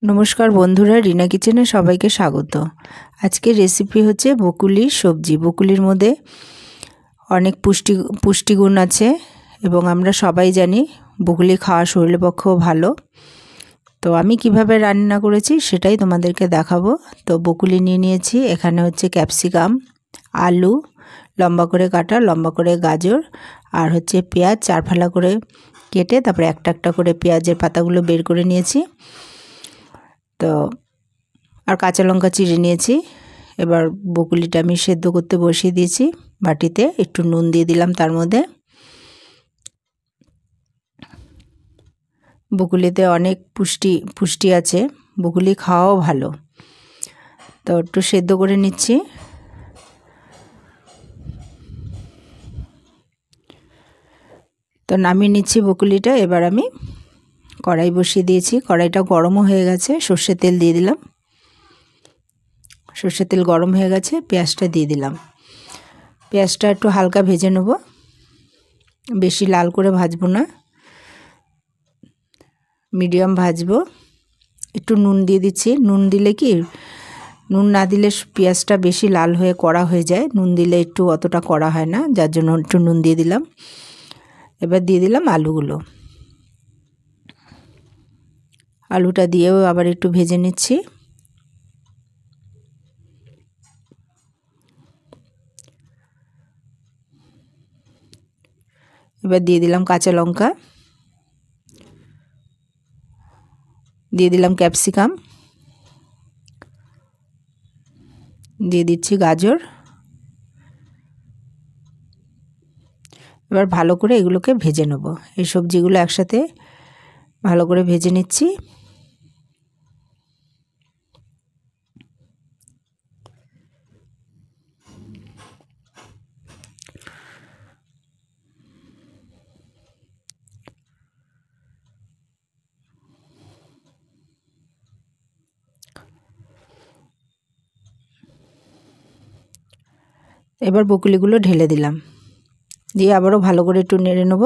নমস্কার বন্ধুরা, রিনা কিচেনে সবাইকে স্বাগত। আজকের রেসিপি হচ্ছে বকুলির সবজি। বকুলির মধ্যে অনেক পুষ্টিগুণ আছে এবং আমরা সবাই জানি বকুলি খাওয়া শরীরের পক্ষেও ভালো। তো আমি কিভাবে রান্না করেছি সেটাই তোমাদেরকে দেখাবো। তো বকুলি নিয়ে নিয়েছি, এখানে হচ্ছে ক্যাপসিকাম, আলু লম্বা করে কাটা, লম্বা করে গাজর, আর হচ্ছে পেঁয়াজ 4 ফালা করে কেটে তারপরে একটা একটা করে পেঁয়াজের পাতাগুলো বের করে নিয়েছি। তো আর কাঁচা লঙ্কা চিড়ে নিয়েছি। এবার বকুলিটা আমি সেদ্ধ করতে বসিয়ে দিয়েছি বাটিতে, একটু নুন দিয়ে দিলাম তার মধ্যে। বকুলিতে অনেক পুষ্টি আছে, বকুলি খাওয়াও ভালো। তো একটু সেদ্ধ করে নিচ্ছি। তো নামিয়ে নিচ্ছি বকুলিটা। এবার আমি কড়াই বসিয়ে দিয়েছি, কড়াইটা গরমও হয়ে গেছে, সর্ষের তেল দিয়ে দিলাম। সর্ষের তেল গরম হয়ে গেছে, পেঁয়াজটা দিয়ে দিলাম। পেঁয়াজটা একটু হালকা ভেজে নেব, বেশি লাল করে ভাজবো না, মিডিয়াম ভাজবো। একটু নুন দিয়ে দিচ্ছি। নুন দিলে কি, নুন না দিলে পেঁয়াজটা বেশি লাল হয়ে কড়া হয়ে যায়, নুন দিলে একটু অতটা কড়া হয় না, যার জন্য একটু নুন দিয়ে দিলাম। এবার দিয়ে দিলাম আলুগুলো। আলুটা দিয়েও আবার একটু ভেজে নিচ্ছি। এবার দিয়ে দিলাম কাঁচা লঙ্কা, দিয়ে দিলাম ক্যাপসিকাম, দিয়ে দিচ্ছি গাজর। এবার ভালো করে এগুলোকে ভেজে নেব। এই সবজিগুলো একসাথে ভালো করে ভেজে নিচ্ছি। এবার বকুলিগুলো ঢেলে দিলাম, দিয়ে আবারও ভালো করে একটু নেড়ে নেব।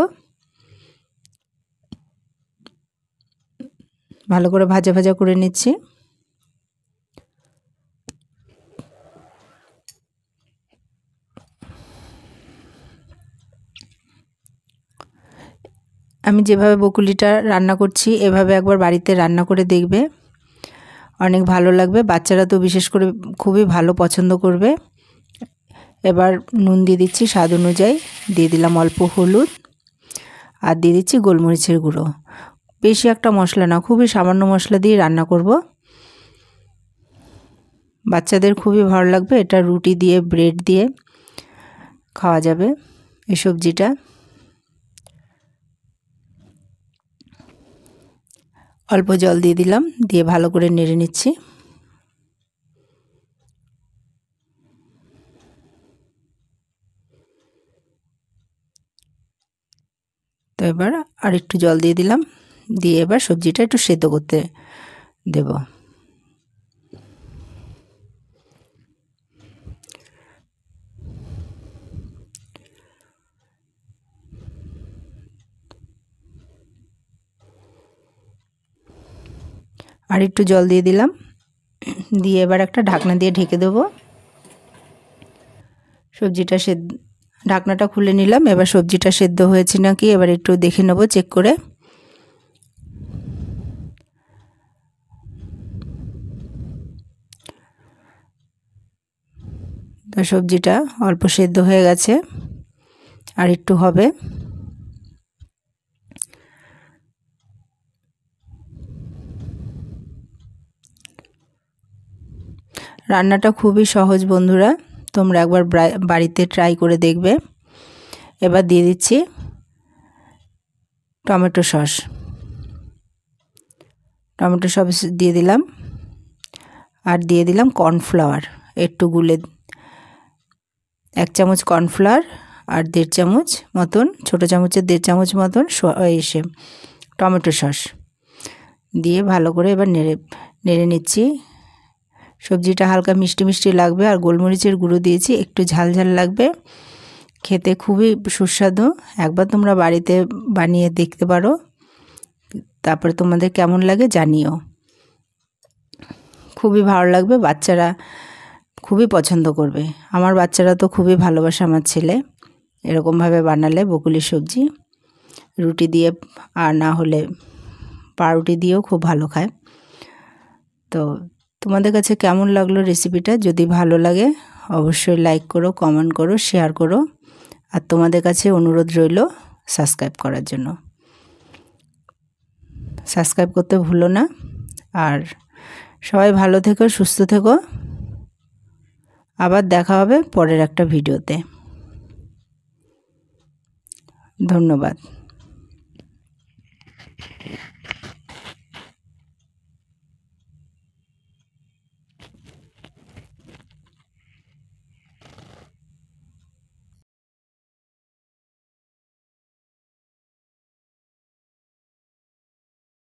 ভালো করে ভাজা ভাজা করে নিচ্ছি। আমি যেভাবে বকুলিটা রান্না করছি এভাবে একবার বাড়িতে রান্না করে দেখবে, অনেক ভালো লাগবে। বাচ্চারা তো বিশেষ করে খুবই ভালো পছন্দ করবে। এবার নুন দিয়ে দিচ্ছি স্বাদ অনুযায়ী, দিয়ে দিলাম অল্প হলুদ, আর দিয়ে দিচ্ছি গোলমরিচের গুঁড়ো। বেশি একটা মশলা না, খুবই সামান্য মশলা দিয়ে রান্না করব। বাচ্চাদের খুবই ভালো লাগবে, এটা রুটি দিয়ে ব্রেড দিয়ে খাওয়া যাবে এই সবজিটা। অল্প জল দিয়ে দিলাম, দিয়ে ভালো করে নেড়ে নিচ্ছি। তো এবার আর একটু জল দিয়ে দিলাম, দিয়ে এবার সবজিটা একটু সেদ্ধ করতে দেব। আর একটু জল দিয়ে দিলাম, দিয়ে এবার একটা ঢাকনা দিয়ে ঢেকে দেবো। সবজিটা ঢাকনাটা খুলে নিলাম। এবার সবজিটা সেদ্ধ হয়েছে নাকি এবার একটু দেখে নেব, চেক করে। তো সবজিটা অল্প সেদ্ধ হয়ে গেছে, আর একটু হবে। রান্নাটা খুবই সহজ বন্ধুরা, তোমরা একবার বাড়িতে ট্রাই করে দেখবে। এবার দিয়ে দিচ্ছি টমেটো সস। টমেটো সস দিয়ে দিলাম, আর দিয়ে দিলাম কর্নফ্লাওয়ার একটু গুলে, 1 চামচ কর্নফ্লাওয়ার আর 1.5 চামচ মতন, ছোটো চামচের 1.5 চামচ মতন টমেটো সস দিয়ে ভালো করে এবার নেড়ে নিচ্ছি। সবজিটা হালকা মিষ্টি মিষ্টি লাগবে, আর গোলমরিচের গুঁড়ো দিয়েছি, একটু ঝাল ঝাল লাগবে, খেতে খুবই সুস্বাদু। একবার তোমরা বাড়িতে বানিয়ে দেখতে পারো, তারপরে তোমাদের কেমন লাগে জানিও। খুবই ভালো লাগবে, বাচ্চারা খুবই পছন্দ করবে। আমার বাচ্চারা তো খুবই ভালোবাসে আমার ছেলে। এরকমভাবে বানালে বকুলির সবজি রুটি দিয়ে, আর না হলে পাউরুটি দিয়েও খুব ভালো খায়। তো তোমাদের কাছে কেমন লাগলো রেসিপিটা? যদি ভালো লাগে অবশ্যই লাইক করো, কমেন্ট করো, শেয়ার করো। আর তোমাদের কাছে অনুরোধ রইল সাবস্ক্রাইব করার জন্য। সাবস্ক্রাইব করতে ভুলো না। আর সবাই ভালো থেকো, সুস্থ থেকো। আবার দেখা হবে পরের একটা ভিডিওতে। ধন্যবাদ।